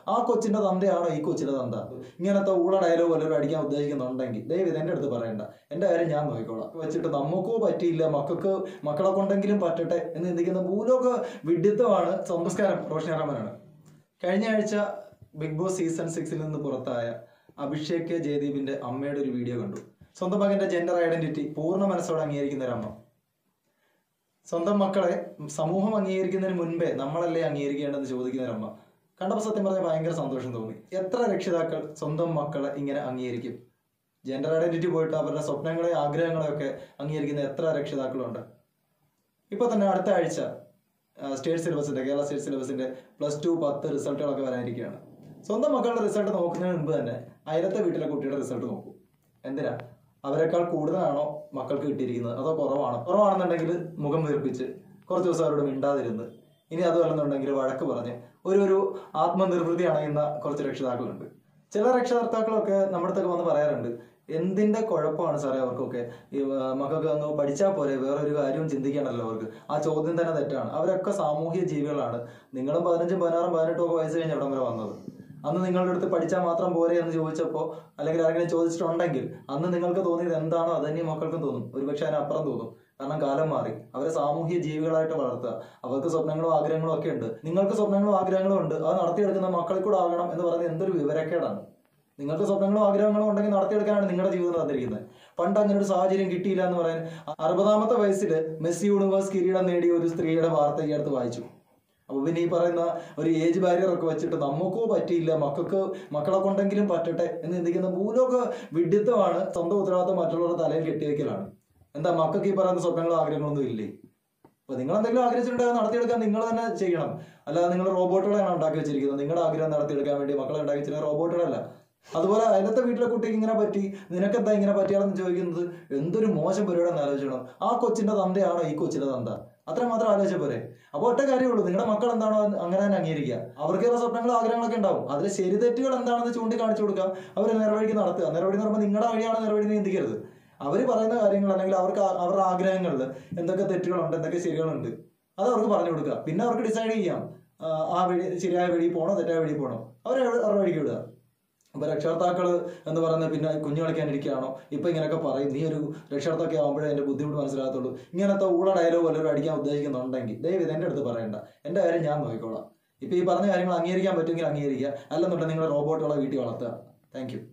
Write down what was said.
ആ കൊച്ചിന്റെ തന്തയാണോ ഈ കൊച്ചിന്റെ തന്ത? ഇങ്ങനത്തെ ഊള ഡയലോഗ് വല്ലവരും അടിക്കാൻ ഉദ്ദേശിക്കുന്നുണ്ടെങ്കിൽ ദയവ് എന്റെ അടുത്ത് പറയണ്ട, എന്റെ കാര്യം ഞാൻ നോക്കിക്കോളാം. വെച്ചിട്ട് നമുക്കോ പറ്റിയില്ല, മക്കളെ കൊണ്ടെങ്കിലും പറ്റട്ടെ എന്ന് ചിന്തിക്കുന്ന ഭൂലോക വിഡിത്തമാണ് സംസ്കാരം. റോഷനി അറമ്മനാണ്. കഴിഞ്ഞ ആഴ്ച ബിഗ് ബോസ് സീസൺ 6 നിന്ന് പുറത്തായ അഭിഷേക് ജയദീപിന്റെ അമ്മയുടെ ഒരു വീഡിയോ കണ്ടു. സ്വന്തം മകന്റെ ജെൻഡർ ഐഡന്റിറ്റി പൂർണ്ണ മനസ്സോടെ അംഗീകരിക്കുന്ന ഒരു അമ്മ. സ്വന്തം മക്കളെ സമൂഹം അംഗീകരിക്കുന്നതിന് മുൻപേ നമ്മളല്ലേ അംഗീകരിക്കേണ്ടതെന്ന് ചോദിക്കുന്ന ഒരു അമ്മ കണ്ടപ്പോൾ സത്യം പറഞ്ഞാൽ ഭയങ്കര സന്തോഷം തോന്നി. എത്ര രക്ഷിതാക്കൾ സ്വന്തം മക്കളെ ഇങ്ങനെ അംഗീകരിക്കും? ജെൻഡർ ഐഡന്റിറ്റി പോയിട്ട് അവരുടെ സ്വപ്നങ്ങളെ ആഗ്രഹങ്ങളെയൊക്കെ അംഗീകരിക്കുന്ന എത്ര രക്ഷിതാക്കളുണ്ട്? ഇപ്പൊ തന്നെ അടുത്ത ആഴ്ച സ്റ്റേറ്റ് സിലബസിന്റെ കേരള സ്റ്റേറ്റ് സിലബസിന്റെ +2 10 റിസൾട്ടുകളൊക്കെ വരാനിരിക്കുകയാണ്. സ്വന്തം മക്കളുടെ റിസൾട്ട് നോക്കുന്നതിന് മുൻപ് തന്നെ അയലത്തെ വീട്ടിലെ കുട്ടിയുടെ റിസൾട്ട് നോക്കും. എന്തിനാ? അവരെക്കാൾ കൂടുതലാണോ മക്കൾക്ക് കിട്ടിയിരിക്കുന്നത്, അതോ കുറവാണെന്നുണ്ടെങ്കിൽ മുഖം വീർപ്പിച്ച് കുറച്ച് ദിവസം അവരോട് മിണ്ടാതിരുന്ന്, ഇനി അതുമല്ലെന്നുണ്ടെങ്കിൽ വഴക്ക് പറഞ്ഞ് ഒരു ആത്മനിർവൃത്തി അണയുന്ന കുറച്ച് രക്ഷിതാക്കളുണ്ട്. ചില രക്ഷകർത്താക്കളൊക്കെ നമ്മുടെ അടുത്തൊക്കെ വന്ന് പറയാറുണ്ട്, എന്തിന്റെ കുഴപ്പമാണ് സാറേ അവർക്കൊക്കെ, ഈ മക്കൾക്ക് അങ്ങ് പഠിച്ചാൽ പോരെ, വേറൊരു കാര്യവും ചിന്തിക്കണമല്ലോ അവർക്ക്, ആ ചോദ്യം തന്നെ തെറ്റാണ്. അവരൊക്കെ സാമൂഹ്യ ജീവികളാണ്. നിങ്ങളും 15, 16, 18 വയസ്സ് കഴിഞ്ഞ് എവിടം വരെ വന്നത്? അന്ന് നിങ്ങളുടെ അടുത്ത് പഠിച്ചാൽ മാത്രം പോരെ എന്ന് ചോദിച്ചപ്പോൾ, അല്ലെങ്കിൽ ആരെങ്കിലും ചോദിച്ചിട്ടുണ്ടെങ്കിൽ അന്ന് നിങ്ങൾക്ക് തോന്നിയത് എന്താണോ അത് തന്നെ മക്കൾക്കും തോന്നും. ഒരുപക്ഷെ അതിനപ്പുറം തോന്നും. കാരണം കാലം മാറി. അവരെ സാമൂഹ്യ ജീവികളായിട്ട് വളർത്തുക. അവർക്ക് സ്വപ്നങ്ങളും ആഗ്രഹങ്ങളും ഒക്കെ ഉണ്ട്. നിങ്ങൾക്ക് സ്വപ്നങ്ങളും ആഗ്രഹങ്ങളും ഉണ്ട്. അത് നടത്തിയെടുക്കുന്ന മക്കളിൽ കൂടെ ആകണം എന്ന് പറയുന്നത് എന്തൊരു വിവരക്കേടാണ്. നിങ്ങൾക്ക് സ്വപ്നങ്ങളും ആഗ്രഹങ്ങളും ഉണ്ടെങ്കിൽ നടത്തിയെടുക്കാനാണ് നിങ്ങളുടെ ജീവിതം തന്നിരിക്കുന്നത്. പണ്ട് അങ്ങനെ ഒരു സാഹചര്യം കിട്ടിയില്ല എന്ന് പറയാൻ 60ാമത്തെ വയസ്സിൽ മെസ്സി യൂണിവേഴ്സ് കിരീടം നേടിയ ഒരു സ്ത്രീയുടെ വാർത്ത ഈ അടുത്ത് വായിച്ചു. അപ്പൊ പിന്നെ ഈ പറയുന്ന ഒരു ഏജ് ബാരിയർ ഒക്കെ വെച്ചിട്ട് നമുക്കോ പറ്റിയില്ല, മക്കളെ കൊണ്ടെങ്കിലും പറ്റട്ടെ എന്ന് ചിന്തിക്കുന്ന ഭൂലോക വിഡിത്തമാണ്. സ്വന്തം ഉത്തരവാദിത്തം മറ്റുള്ളവരുടെ തലയിൽ കെട്ടിവെക്കലാണ്. എന്താ, മക്കൾക്ക് ഈ പറയുന്ന സ്വപ്നങ്ങളും ആഗ്രഹങ്ങളൊന്നും ഇല്ലേ? അപ്പൊ നിങ്ങൾ എന്തെങ്കിലും ആഗ്രഹിച്ചിട്ടുണ്ടെങ്കിൽ നടത്തിയെടുക്കാൻ നിങ്ങൾ തന്നെ ചെയ്യണം. അല്ലാതെ നിങ്ങൾ റോബോട്ടുകളാണ് ഉണ്ടാക്കി വെച്ചിരിക്കുന്നത്. നിങ്ങളുടെ ആഗ്രഹം നടത്തിയെടുക്കാൻ വേണ്ടി മക്കളെ ഉണ്ടാക്കി വെച്ചിരിക്കുന്ന റോബോട്ടുകളല്ല. അതുപോലെ അതിനകത്തെ വീട്ടിലെ കുട്ടിക്ക് ഇങ്ങനെ പറ്റി, നിനക്കെന്താ ഇങ്ങനെ പറ്റിയാലെന്ന് ചോദിക്കുന്നത് എന്തൊരു മോശം പരിപാടിയാണെന്ന് ആലോചിക്കണം. ആ കൊച്ചിന്റെ തന്തയാണോ ഈ കൊച്ചിന്റെ തന്ത? അത്ര മാത്രം ആലോചിച്ച പോരെ? അപ്പൊ ഒറ്റ കാര്യമുള്ളൂ, നിങ്ങളുടെ മക്കൾ എന്താണോ അങ്ങനെ തന്നെ അംഗീകരിക്കുക. അവർക്ക് സ്വപ്നങ്ങളും ആഗ്രഹങ്ങളൊക്കെ ഉണ്ടാവും. അതിൽ ശരി തെറ്റുകൾ എന്താണെന്ന് ചൂണ്ടിക്കാണിച്ചു കൊടുക്കുക. അവരെ നേർവഴിക്ക് നടത്തുക. നേർവഴി എന്ന് പറയുമ്പോൾ നിങ്ങളുടെ വഴിയാണ് നേർവഴി ചിന്തിക്കരുത്. അവർ പറയുന്ന കാര്യങ്ങൾ അല്ലെങ്കിൽ അവരുടെ ആഗ്രഹങ്ങളിൽ എന്തൊക്കെ തെറ്റുകളുണ്ട്, എന്തൊക്കെ ശരികളുണ്ട്, അത് അവർക്ക് പറഞ്ഞു കൊടുക്കുക. പിന്നെ അവർക്ക് ഡിസൈഡ് ചെയ്യാം ആ വഴി ശരിയായ വഴി പോകണോ തെറ്റായ വഴി പോകണോ, അവരുടെ വഴിക്ക് വിടുക. അപ്പൊ രക്ഷകർത്താക്കള് എന്ന് പറയുന്നത് പിന്നെ കുഞ്ഞു കളിക്കാനിരിക്കുകയാണോ? ഇപ്പൊ ഇങ്ങനെയൊക്കെ പറയും. നീ ഒരു രക്ഷകർത്താക്ക ആകുമ്പോഴേ എന്റെ ബുദ്ധിമുട്ട് മനസ്സിലാകത്തുള്ളൂ. ഇങ്ങനത്തെ ഊള ഡയലോഗ് വല്ലവരും അടിക്കാൻ ഉദ്ദേശിക്കുന്നുണ്ടെങ്കിൽ ദയവ് എന്റെ അടുത്ത് പറയണ്ട, എന്റെ കാര്യം ഞാൻ നോക്കിക്കോളാം. ഇപ്പൊ ഈ പറഞ്ഞ കാര്യങ്ങൾ അംഗീകരിക്കാൻ പറ്റുമെങ്കിൽ അംഗീകരിക്കുക, അല്ലെന്നുണ്ടെങ്കിൽ നിങ്ങൾ റോബോട്ടുകളെ വീട്ടിൽ വളർത്തുക. Thank U.